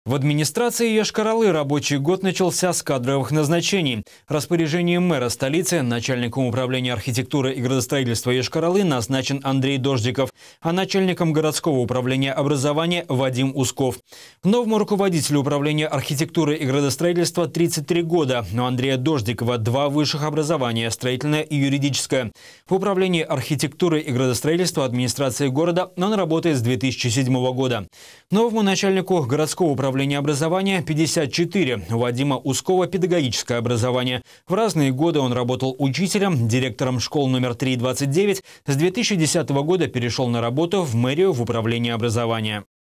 В администрации Йошкар-Олы рабочий год начался с кадровых назначений. Распоряжением мэра столицы начальником управления архитектуры и градостроительства Йошкар-Олы назначен Андрей Дождиков, а начальником городского управления образования Вадим Усков. Новому руководителю управления архитектуры и градостроительства 33 года. У Андрея Дождикова 2 высших образования – строительное и юридическое. В управлении архитектуры и градостроительства администрации города он работает с 2007 года. Новому начальнику городского управления образования 54. У Вадима Ускова педагогическое образование. В разные годы он работал учителем, директором школ номер 3 и 29. С 2010 года перешел на работу в мэрию в управлении образования.